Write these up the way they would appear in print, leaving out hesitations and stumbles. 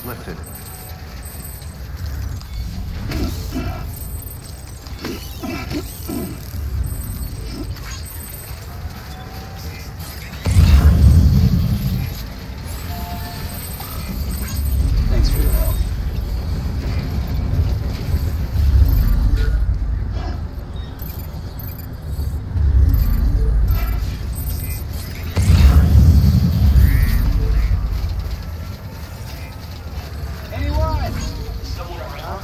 lifted. Thanks for your help. Anyone? Someone around?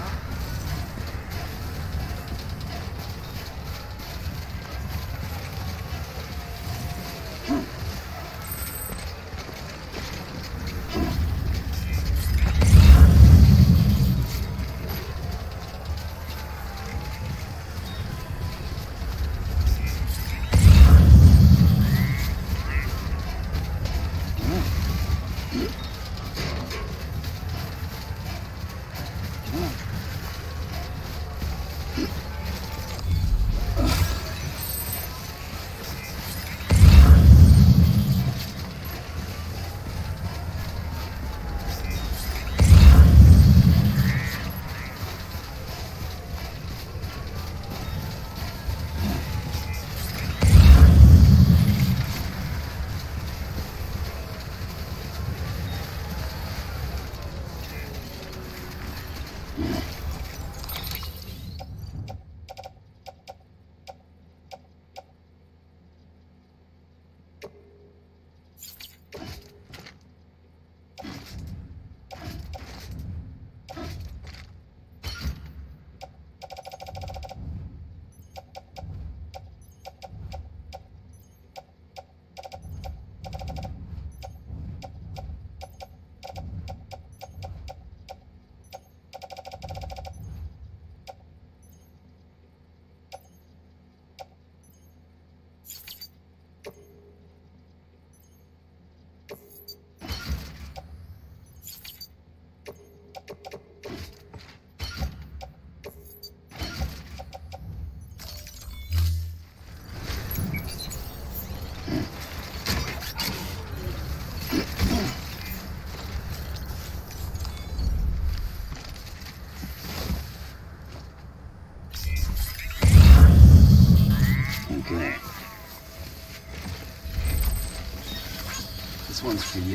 Okay. This one's for you.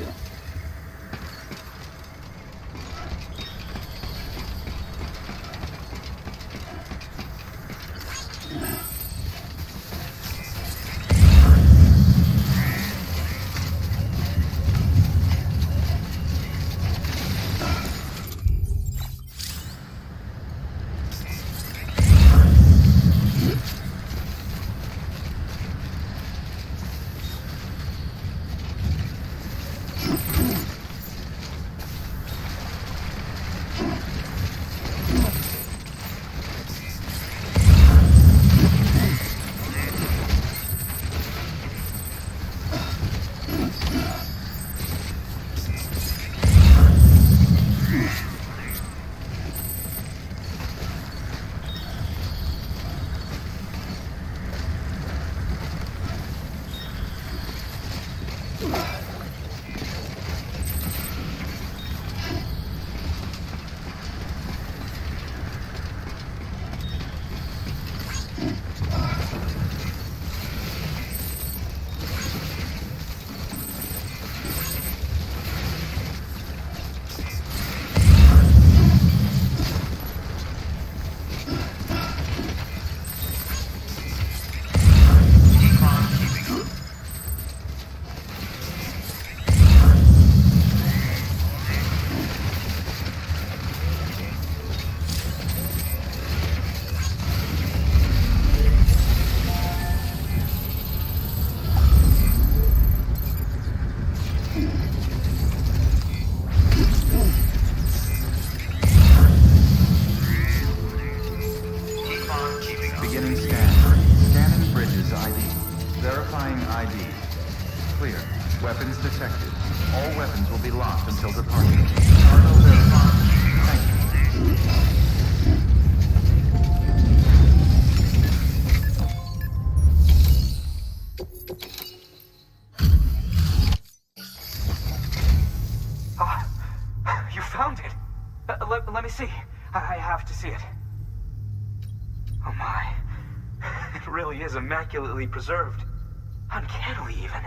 Beginning scan. Scanning bridges ID. Verifying ID. Clear. Weapons detected. All weapons will be locked until departure. Cargo verified. Thank you. You found it. let me see. I have to see it. Oh my. It really is immaculately preserved. Uncannily, even.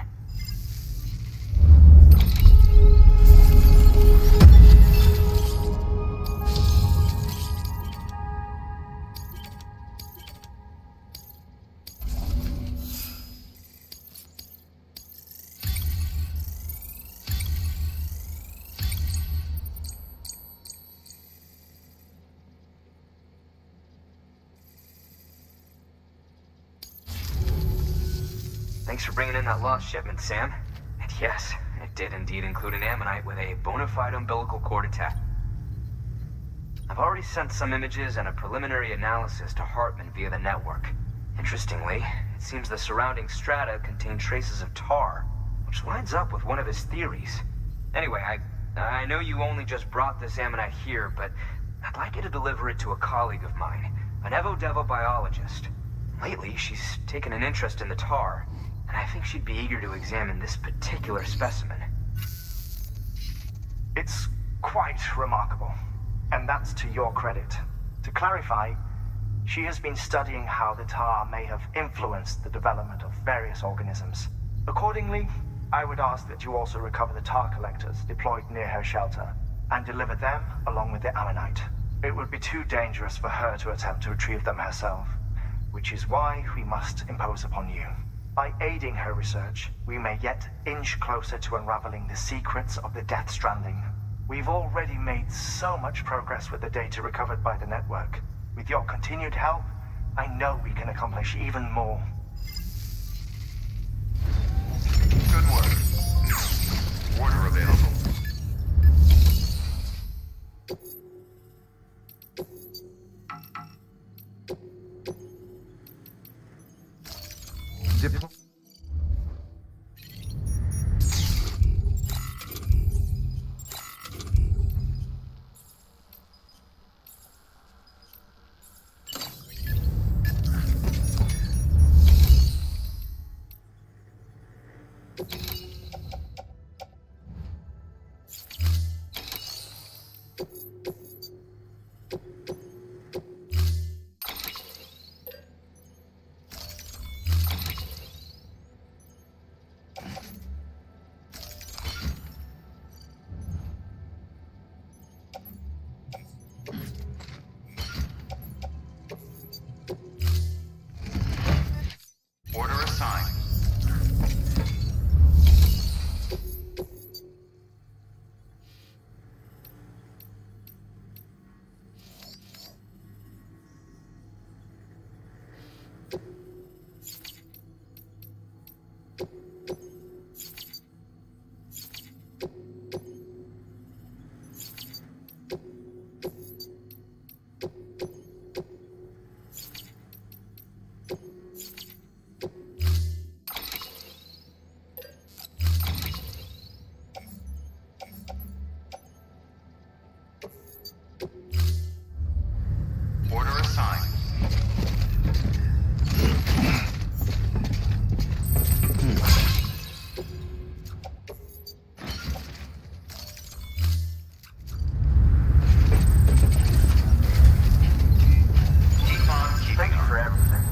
Thanks for bringing in that lost shipment, Sam. And yes, it did indeed include an ammonite with a bona fide umbilical cord attached. I've already sent some images and a preliminary analysis to Hartman via the network. Interestingly, it seems the surrounding strata contain traces of tar, which lines up with one of his theories. Anyway, I know you only just brought this ammonite here, but I'd like you to deliver it to a colleague of mine, an Evo Devo biologist. Lately, she's taken an interest in the tar, and I think she'd be eager to examine this particular specimen. It's quite remarkable, and that's to your credit. To clarify, she has been studying how the tar may have influenced the development of various organisms. Accordingly, I would ask that you also recover the tar collectors deployed near her shelter, and deliver them along with the ammonite. It would be too dangerous for her to attempt to retrieve them herself, which is why we must impose upon you. By aiding her research, we may yet inch closer to unraveling the secrets of the Death Stranding. We've already made so much progress with the data recovered by the network. With your continued help, I know we can accomplish even more. Good work. Order available. Deploy. Order assigned. Order assigned. Thank you for everything.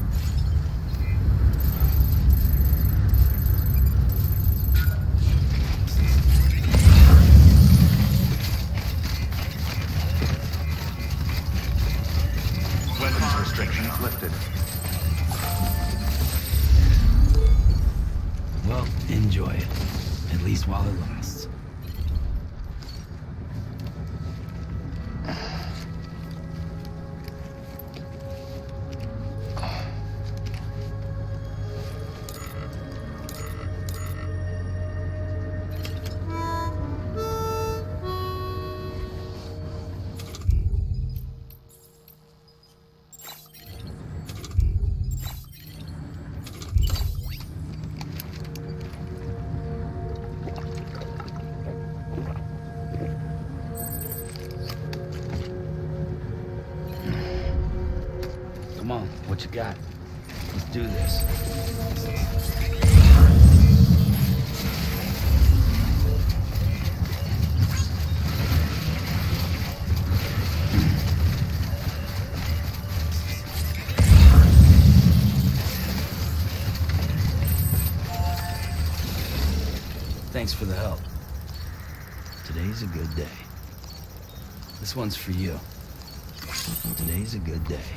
Weapons restrictions lifted. Well, enjoy it. At least while it lasts. Come on, what you got? Let's do this. Thanks for the help. Today's a good day. This one's for you. Today's a good day.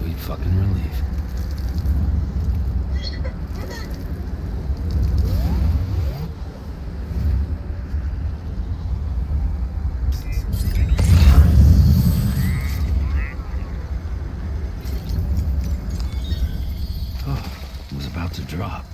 sweet fucking relief. Oh, it was about to drop.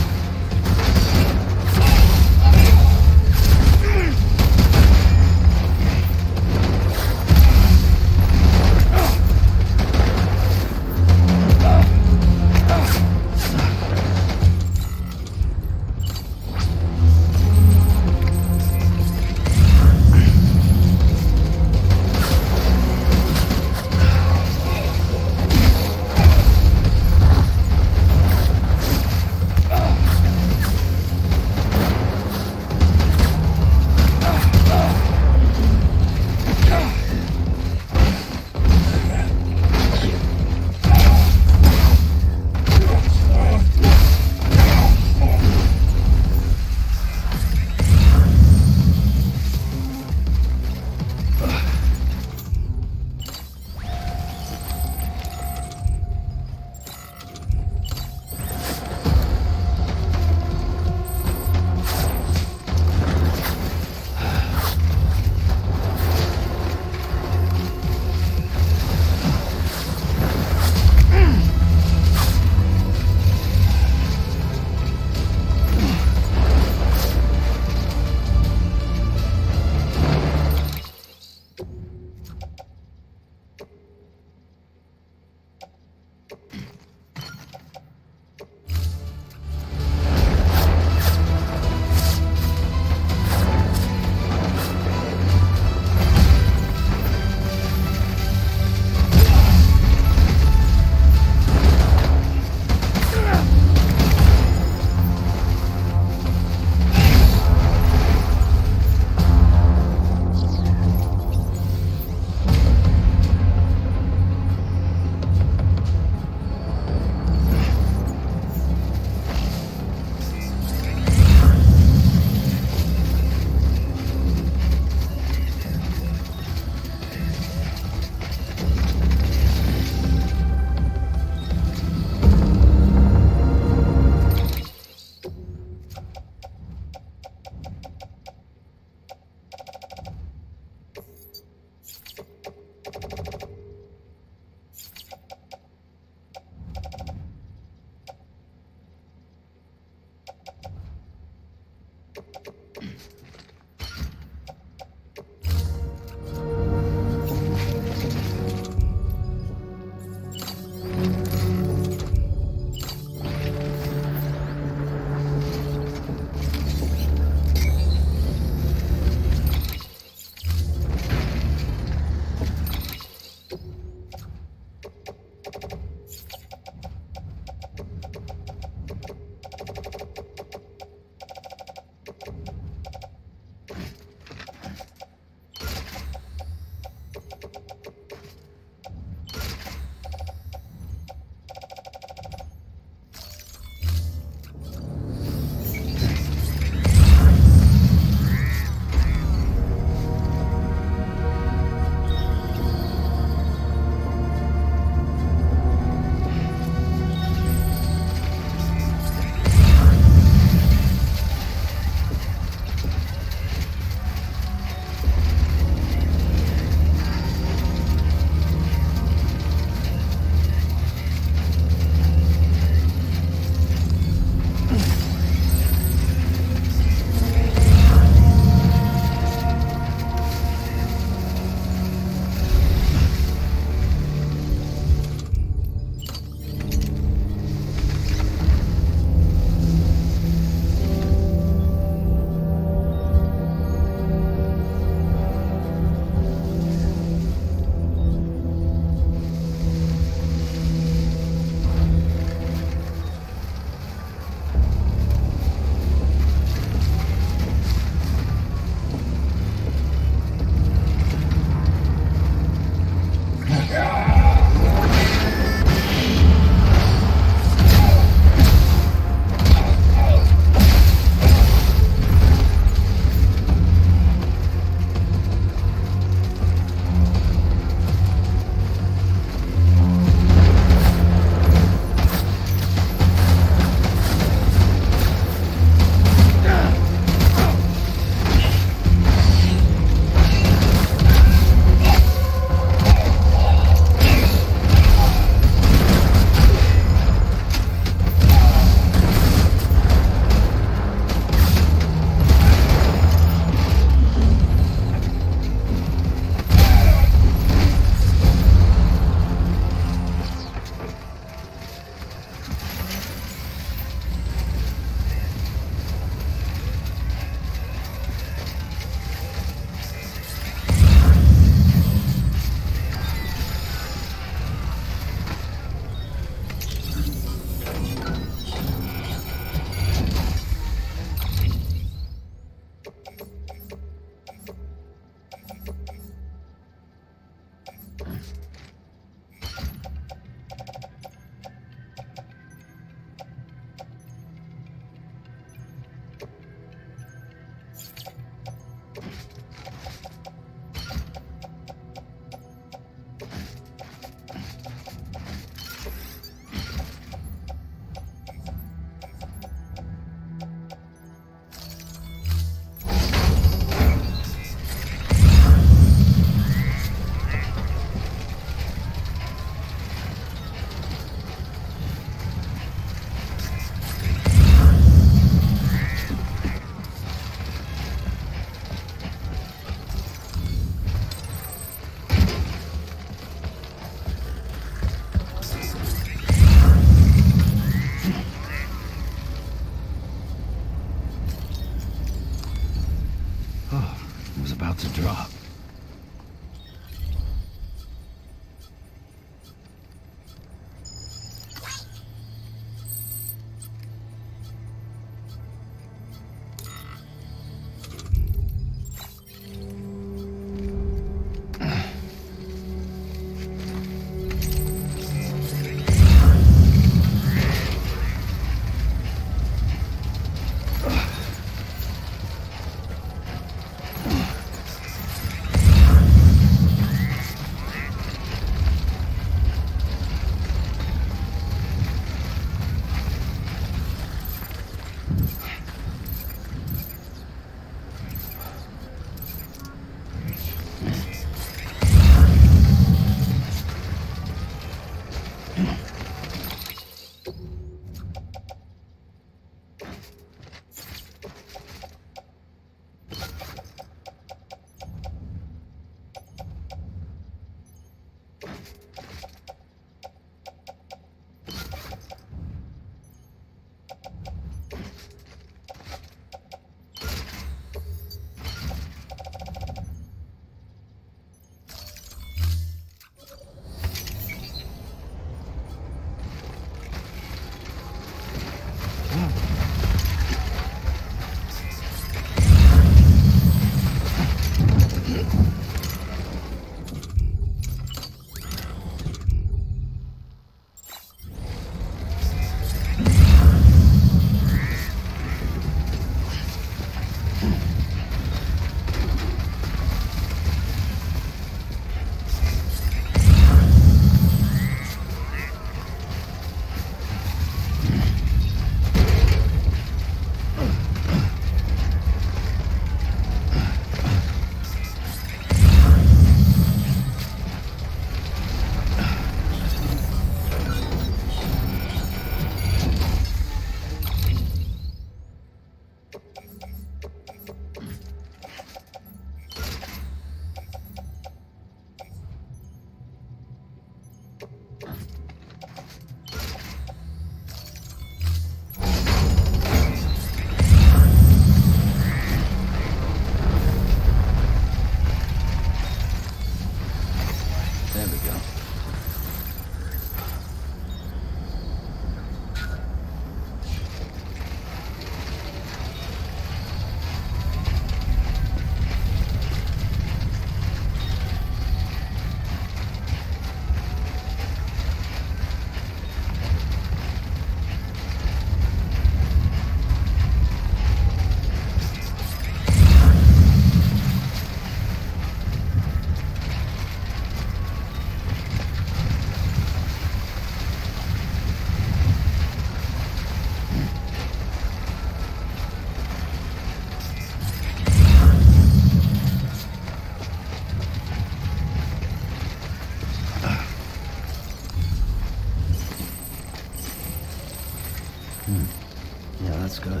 Yeah, that's good.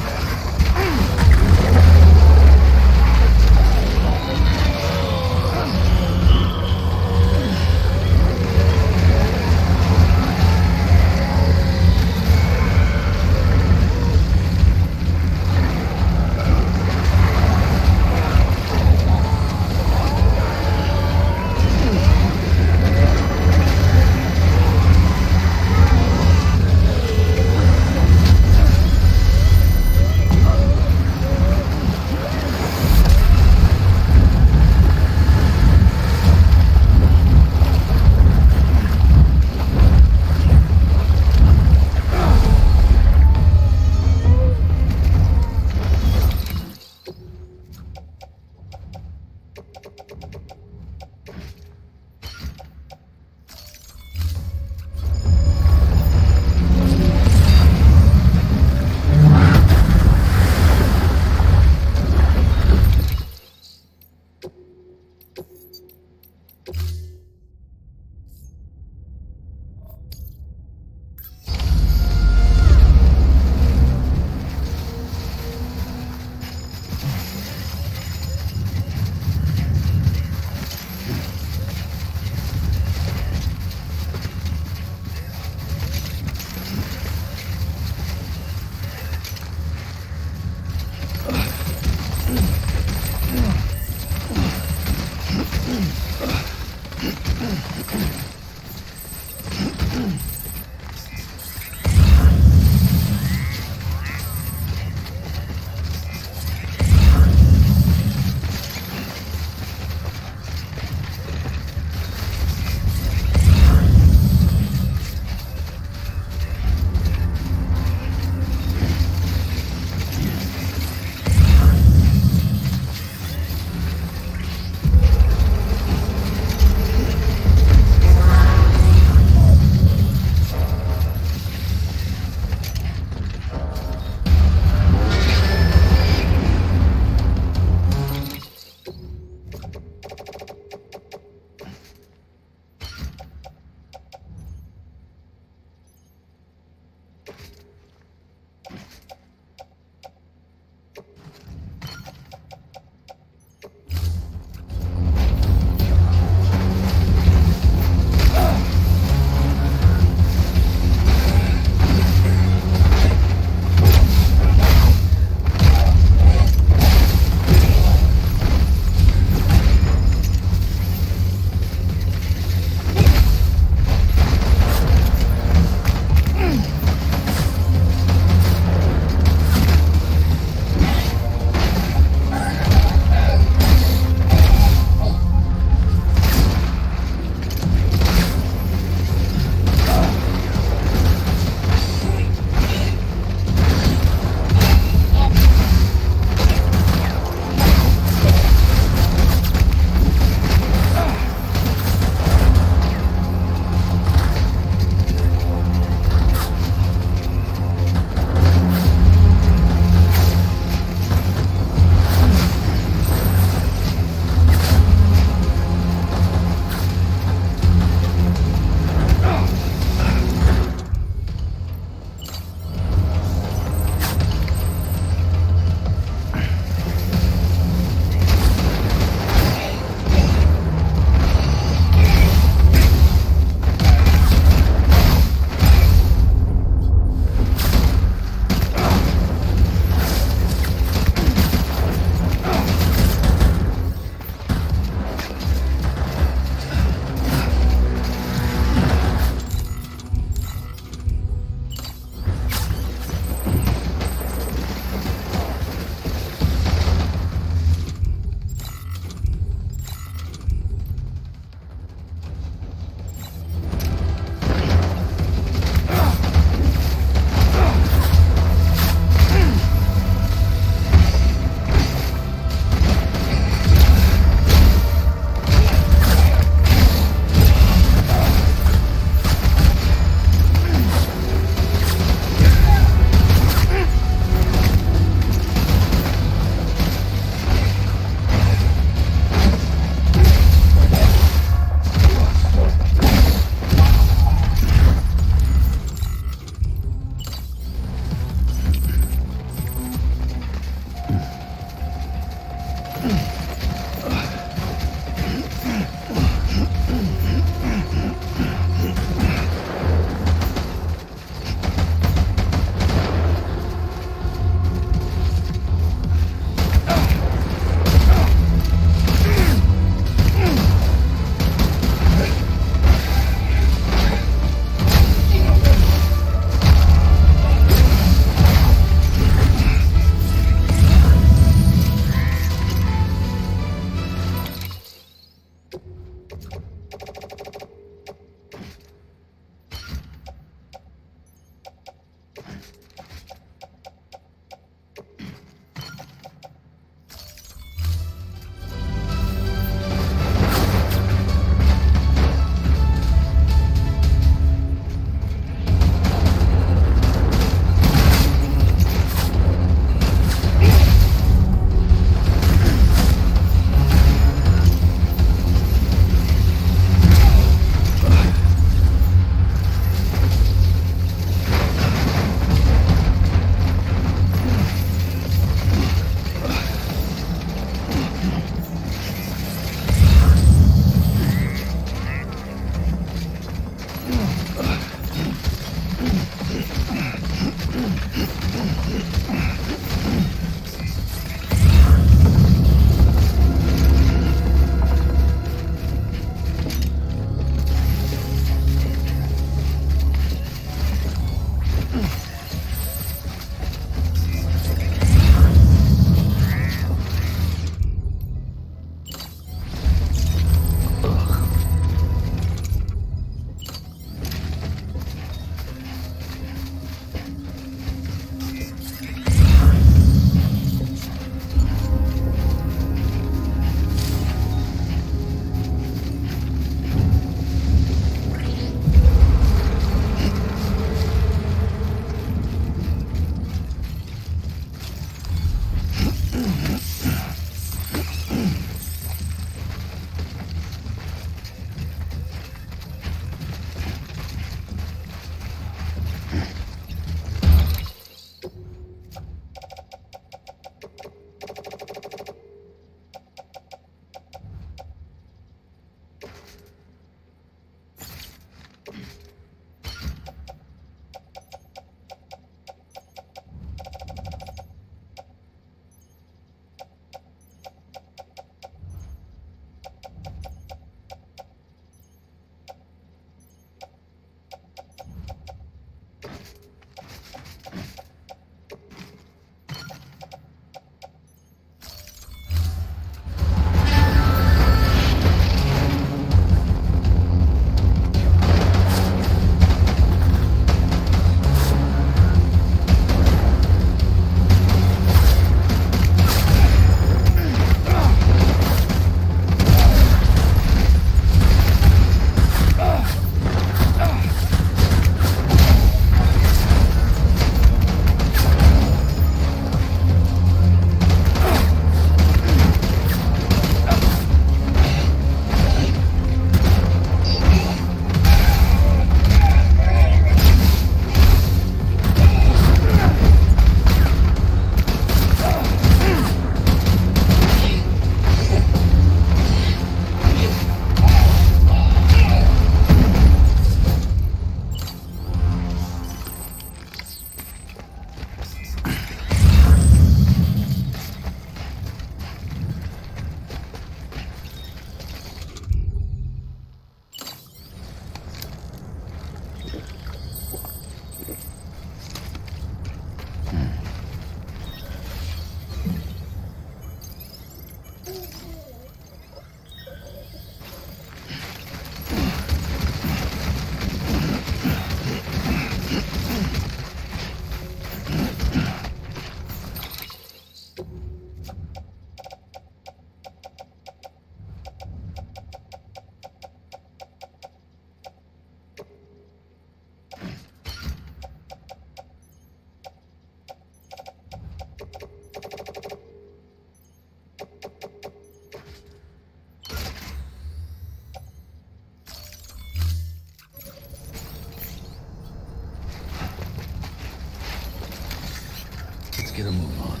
get a move on.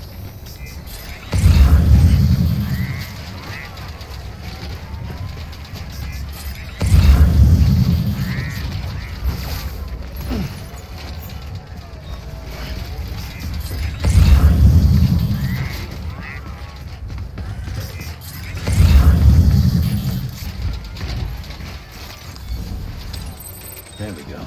There we go.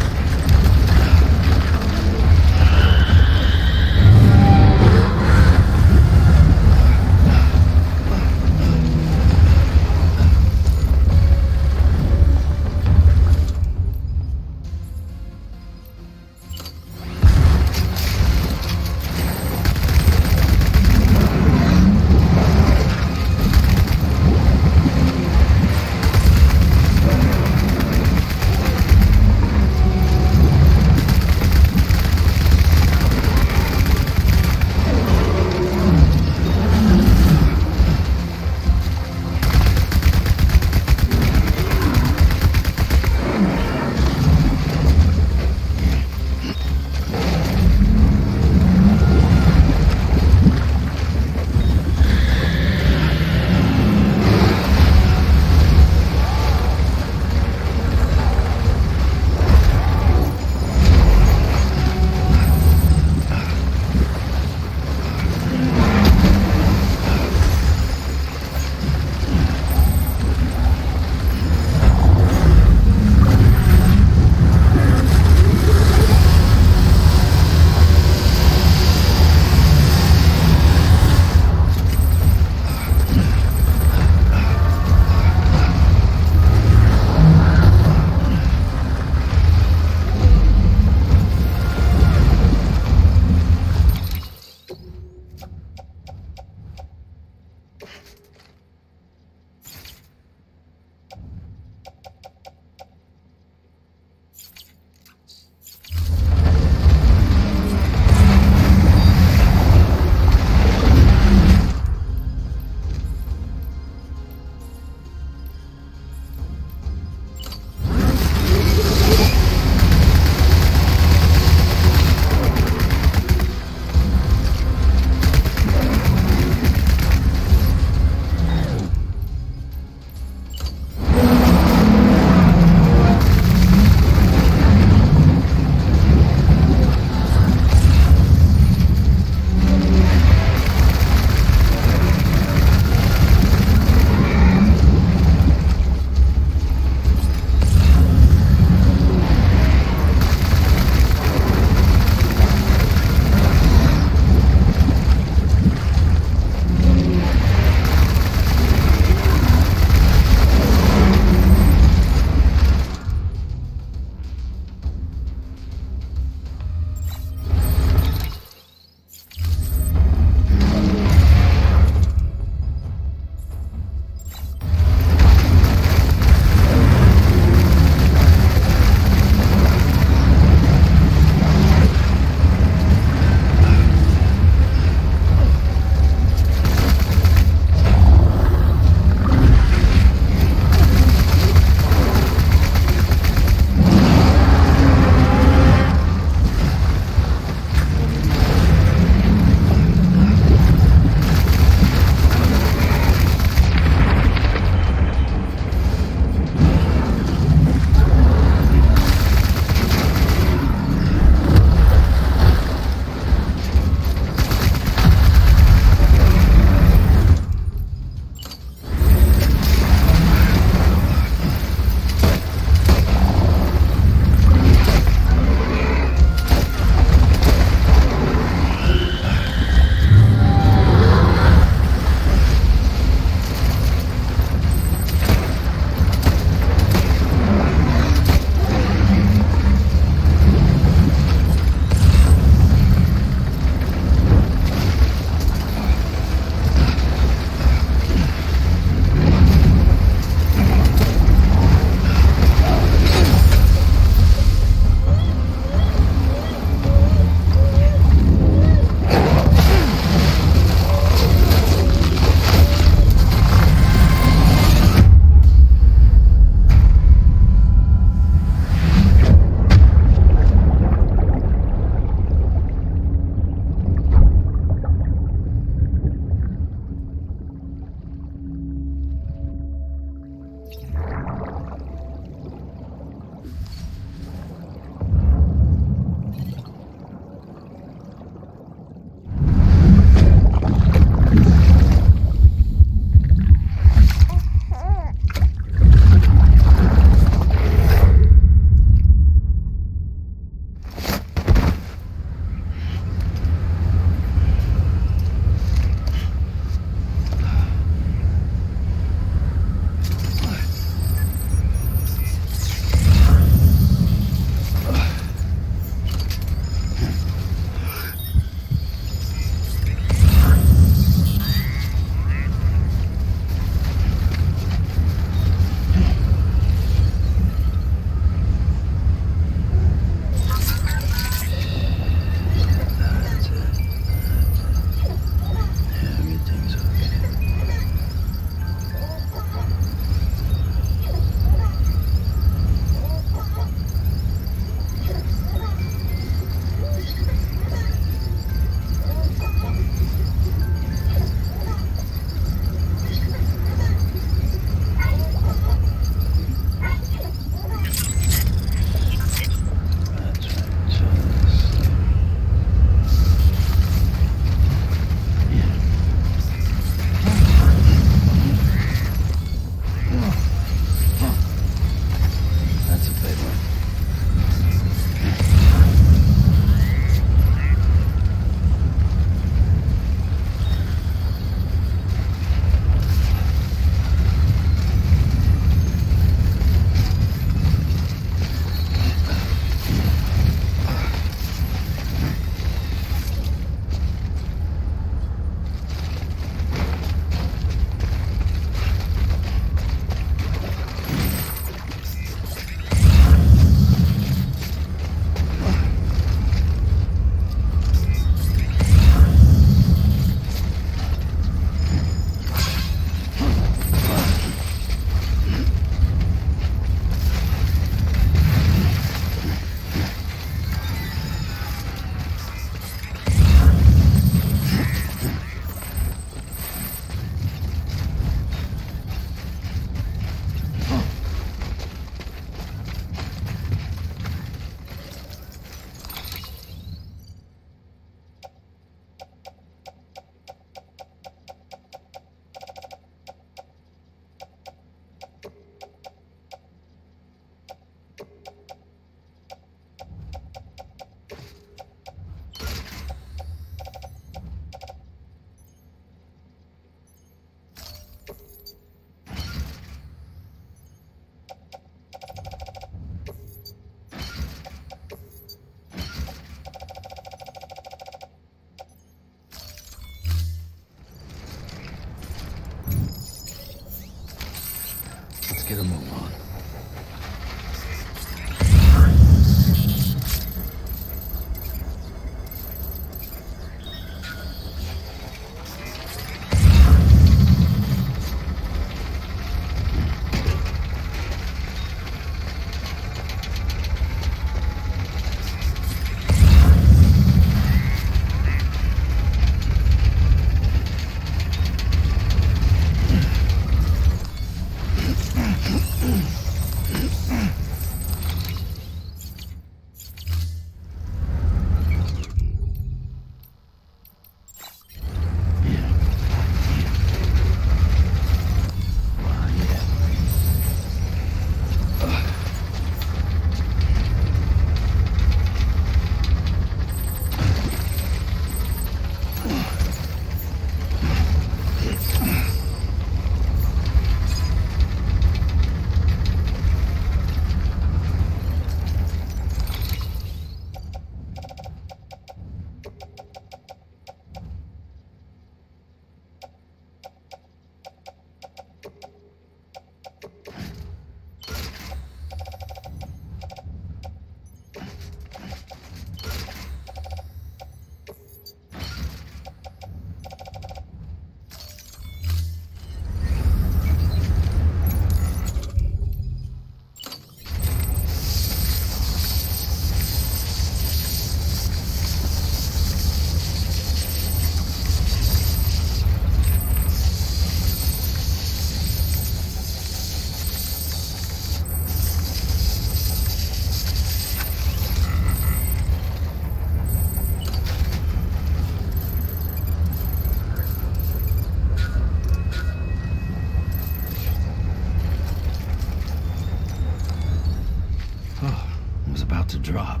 drop.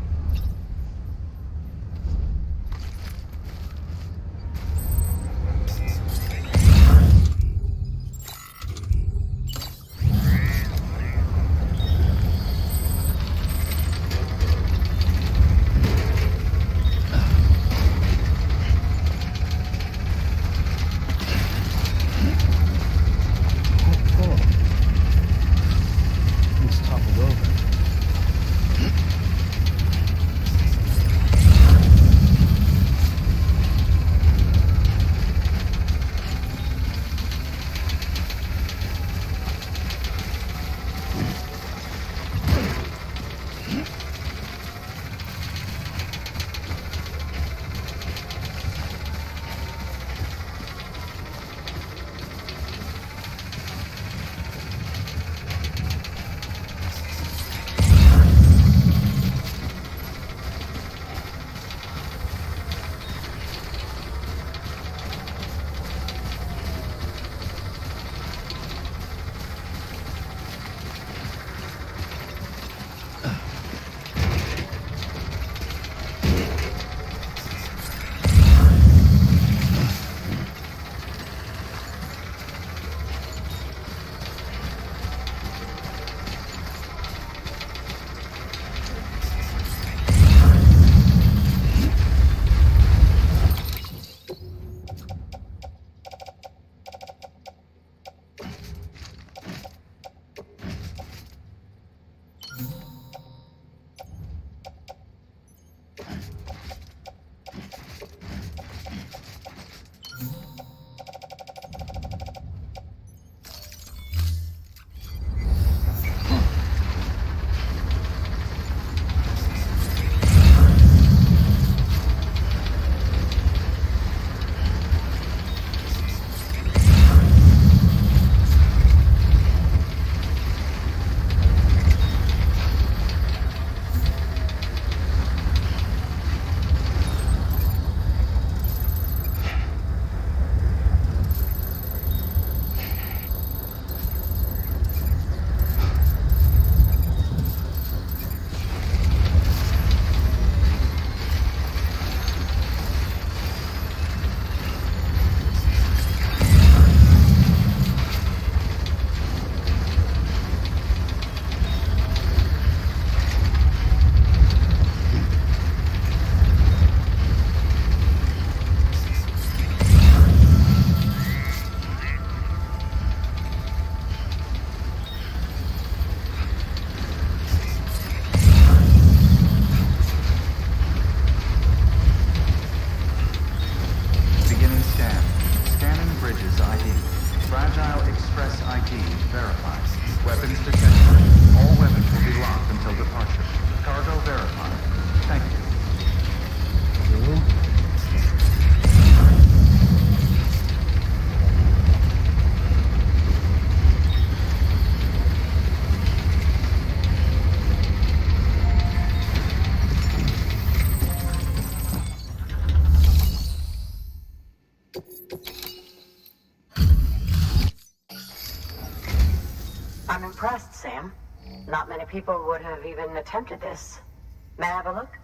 I'm impressed, Sam. Not many people would have even attempted this. May I have a look?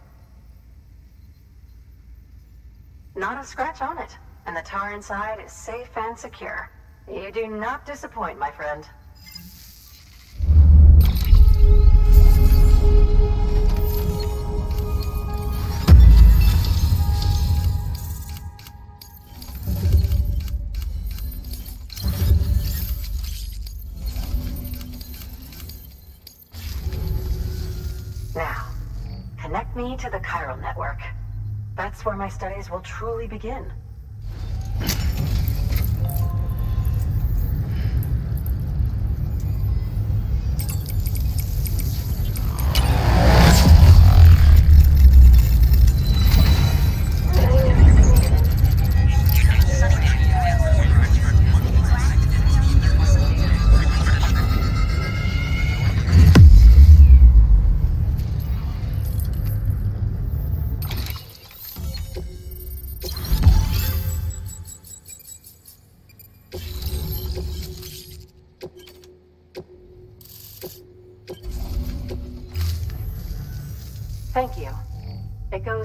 Not a scratch on it, and the tar inside is safe and secure. You do not disappoint, my friend. Now, connect me to the chiral network. That's where my studies will truly begin.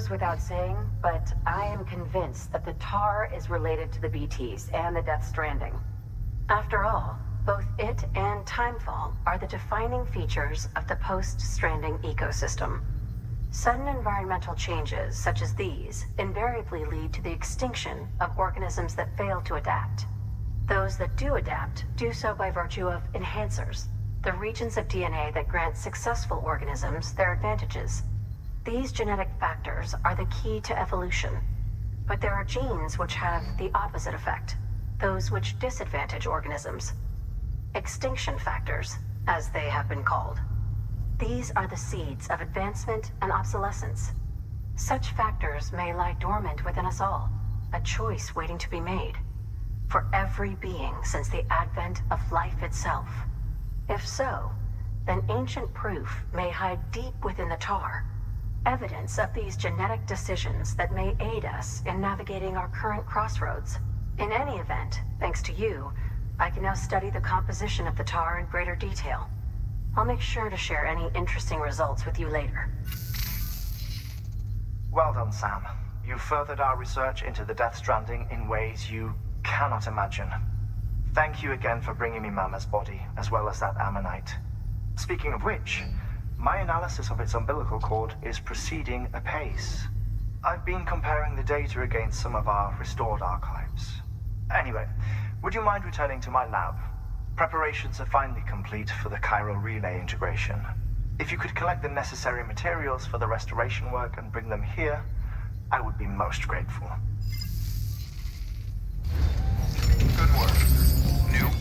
goes without saying, but I am convinced that the Tar is related to the BTs and the Death Stranding. After all, both it and Timefall are the defining features of the post-Stranding ecosystem. Sudden environmental changes such as these invariably lead to the extinction of organisms that fail to adapt. Those that do adapt do so by virtue of enhancers, the regions of DNA that grant successful organisms their advantages. These genetic factors are the key to evolution, but there are genes which have the opposite effect, those which disadvantage organisms. Extinction factors, as they have been called. These are the seeds of advancement and obsolescence. Such factors may lie dormant within us all, a choice waiting to be made. For every being since the advent of life itself. If so, then ancient proof may hide deep within the Tar, evidence of these genetic decisions that may aid us in navigating our current crossroads. In any event, thanks to you, I can now study the composition of the Tar in greater detail. I'll make sure to share any interesting results with you later. Well done, Sam. You furthered our research into the Death Stranding in ways you cannot imagine. Thank you again for bringing me Mama's body, as well as that ammonite. Speaking of which, my analysis of its umbilical cord is proceeding apace. I've been comparing the data against some of our restored archives. Anyway, would you mind returning to my lab? Preparations are finally complete for the chiral relay integration. If you could collect the necessary materials for the restoration work and bring them here, I would be most grateful. Good work. New.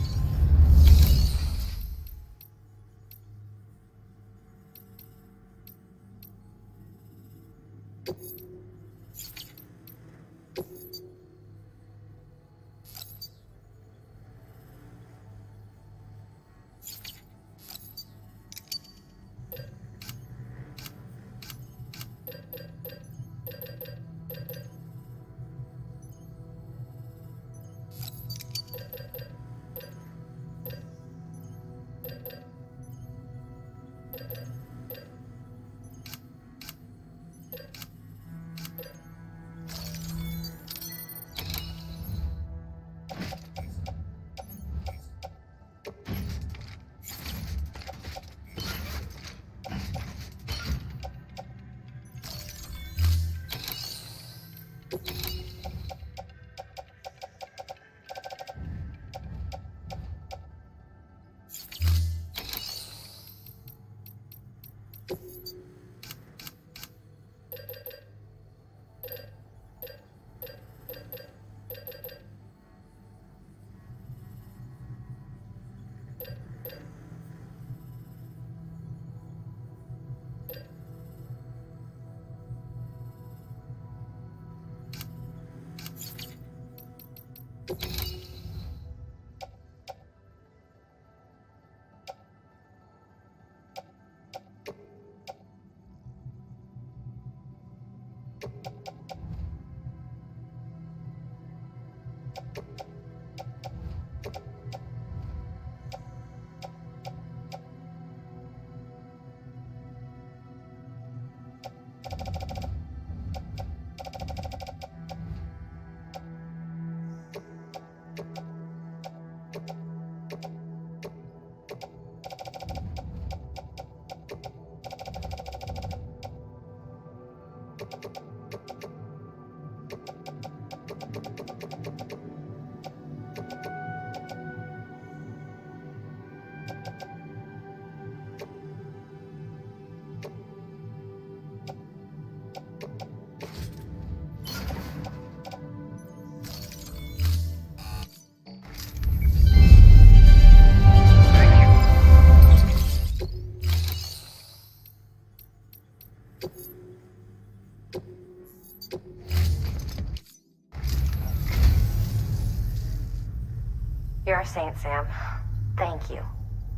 You're a saint, Sam. Thank you.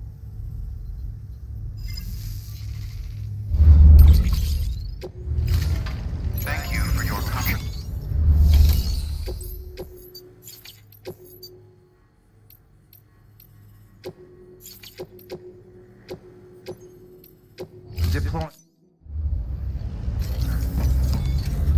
Thank you for your contribution. Deploy.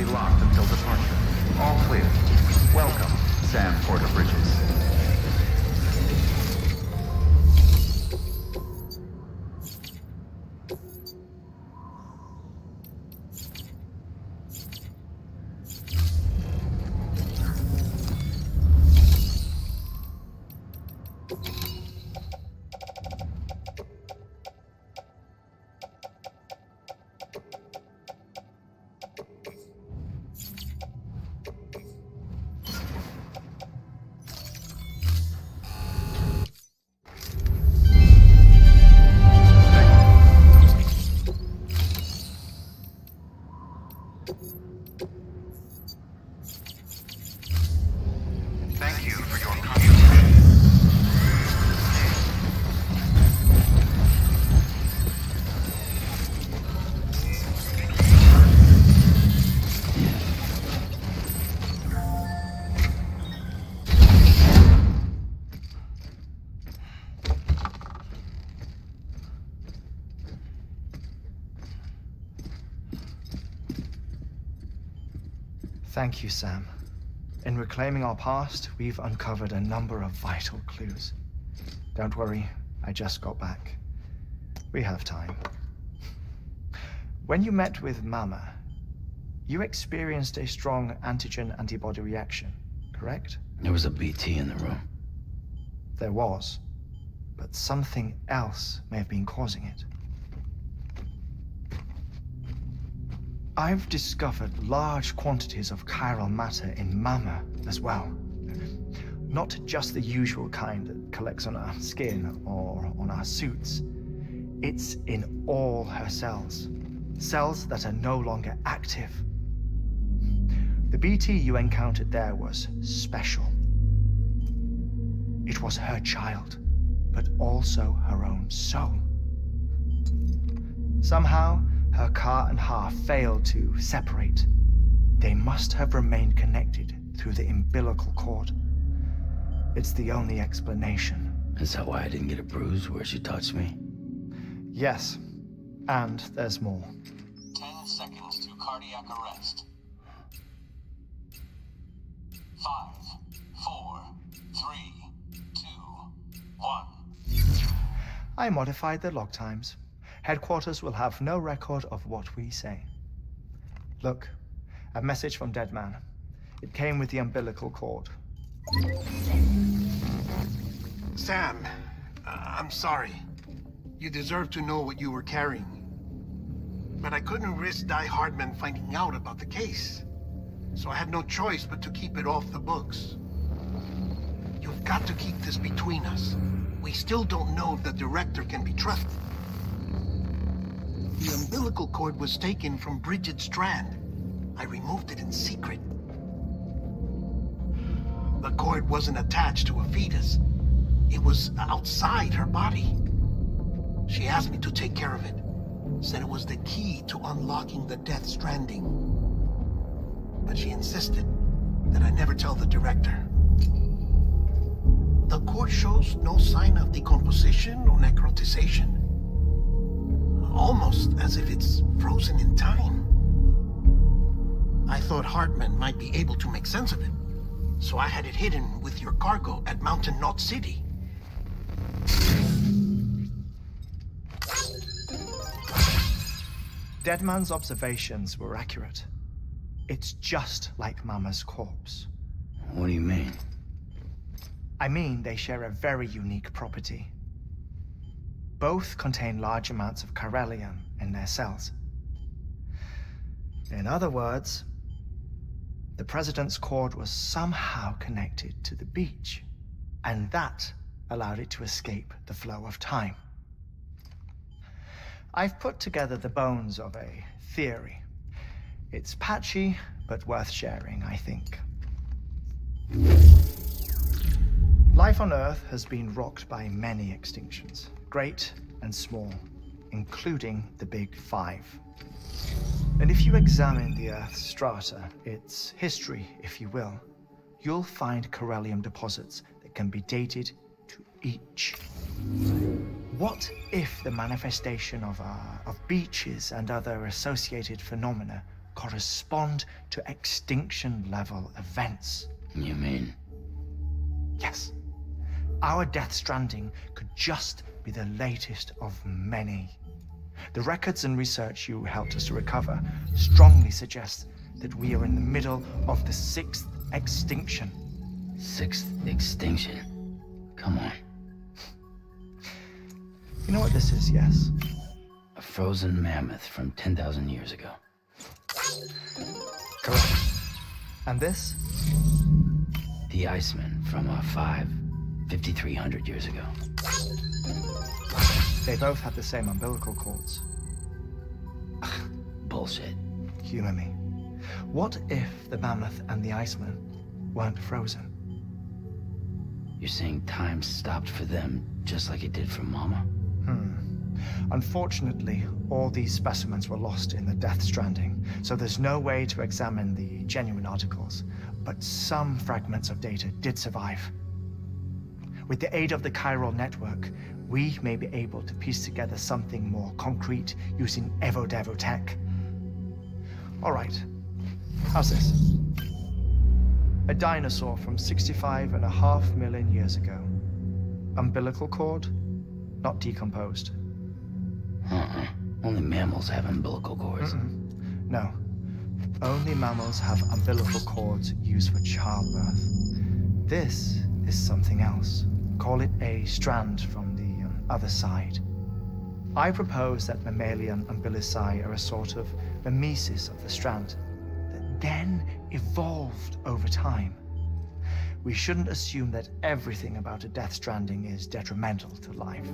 be locked until departure. All clear. Welcome, Sam Porter Bridges. Thank you for your contribution. Thank you, Sam. In reclaiming our past, we've uncovered a number of vital clues. Don't worry, I just got back. We have time. When you met with Mama, you experienced a strong antigen-antibody reaction, correct? There was a BT in the room. There was, but something else may have been causing it. I've discovered large quantities of chiral matter in Mama as well. Not just the usual kind that collects on our skin or on our suits. It's in all her cells. Cells that are no longer active. The BT you encountered there was special. It was her child, but also her own soul. Somehow, her Ka and Ha failed to separate. They must have remained connected through the umbilical cord. It's the only explanation. Is that why I didn't get a bruise where she touched me? Yes, and there's more. 10 seconds to cardiac arrest. 5, 4, 3, 2, 1. I modified the log times. Headquarters will have no record of what we say. Look, a message from Deadman. It came with the umbilical cord. Sam, I'm sorry. You deserve to know what you were carrying. But I couldn't risk Die Hardman finding out about the case. So I had no choice but to keep it off the books. You've got to keep this between us. We still don't know if the director can be trusted. The umbilical cord was taken from Bridget Strand. I removed it in secret. The cord wasn't attached to a fetus. It was outside her body. She asked me to take care of it. Said it was the key to unlocking the Death Stranding. But she insisted that I never tell the director. The cord shows no sign of decomposition or necrotization. Almost as if it's frozen in time. I thought Hartman might be able to make sense of it, so I had it hidden with your cargo at Mountain Knot City. Deadman's observations were accurate. It's just like Mama's corpse. What do you mean? I mean, they share a very unique property. Both contain large amounts of chiralium in their cells. In other words, the President's cord was somehow connected to the beach, and that allowed it to escape the flow of time. I've put together the bones of a theory. It's patchy, but worth sharing, I think. Life on Earth has been rocked by many extinctions, great and small, including the Big Five. And if you examine the Earth's strata, its history, if you will, you'll find chiralium deposits that can be dated to each. What if the manifestation of beaches and other associated phenomena correspond to extinction-level events. You mean? Yes. Our Death Stranding could just be the latest of many. The records and research you helped us to recover strongly suggest that we are in the middle of the 6th extinction. 6th extinction? Come on. You know what this is, yes? A frozen mammoth from 10,000 years ago. Correct. And this? The Iceman from 5,300 years ago. They both had the same umbilical cords. Bullshit. Humor me. What if the mammoth and the Iceman weren't frozen? You're saying time stopped for them just like it did for Mama? Unfortunately, all these specimens were lost in the Death Stranding, so there's no way to examine the genuine articles, but some fragments of data did survive. With the aid of the chiral network, we may be able to piece together something more concrete using Evodevo tech. All right, how's this? A dinosaur from 65.5 million years ago. Umbilical cord, not decomposed. Only mammals have umbilical cords. No. Only mammals have umbilical cords used for childbirth. This is something else. Call it a strand from the other side. I propose that mammalian umbilici are a sort of mimesis of the strand that then evolved over time. We shouldn't assume that everything about a Death Stranding is detrimental to life.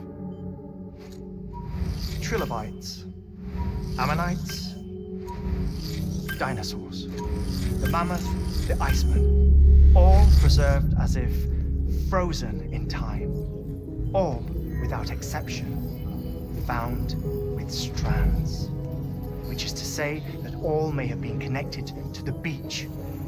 Trilobites, ammonites, dinosaurs, the mammoth, the Iceman, all preserved as if frozen in time, all without exception, found with strands, which is to say that all may have been connected to the beach.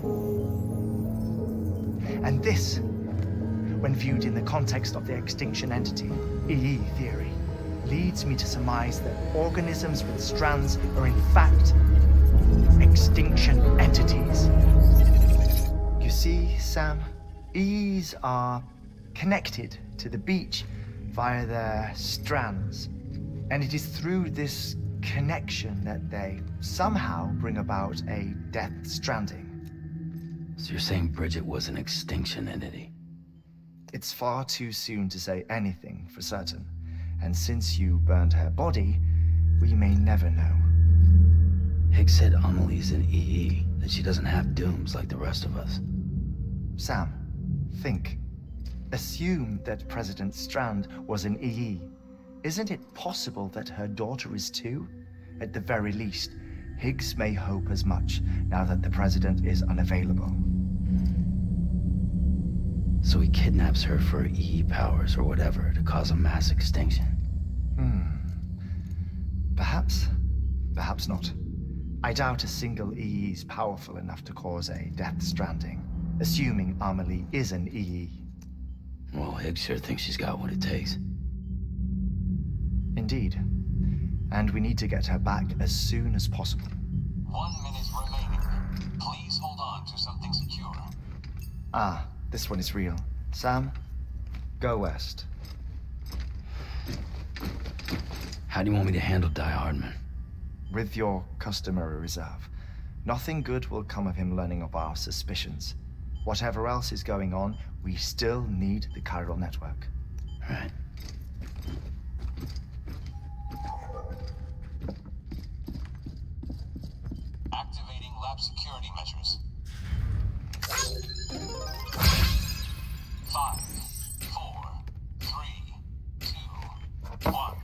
And this, when viewed in the context of the extinction entity, EE theory, leads me to surmise that organisms with strands are in fact extinction entities. You see, Sam, EEs are connected to the beach via their strands, and it is through this connection that they somehow bring about a Death Stranding. So you're saying Bridget was an extinction entity? It's far too soon to say anything for certain, and since you burned her body, we may never know. Higgs said Amelie's an EE, that she doesn't have dooms like the rest of us. Sam, think. Assume that President Strand was an EE. Isn't it possible that her daughter is too? At the very least, Higgs may hope as much now that the President is unavailable. So he kidnaps her for EE powers or whatever to cause a mass extinction. Perhaps. Perhaps not. I doubt a single EE is powerful enough to cause a Death Stranding, assuming Amelie is an EE. Well, Higgs sure thinks she's got what it takes. Indeed. And we need to get her back as soon as possible. 1 minute remaining. Please hold on to something secure. Ah, this one is real. Sam, go west. How do you want me to handle Die Hardman? With your customary reserve. Nothing good will come of him learning of our suspicions. Whatever else is going on, we still need the chiral network. Right. Activating lab security measures. 5, 4, 3, 2, 1.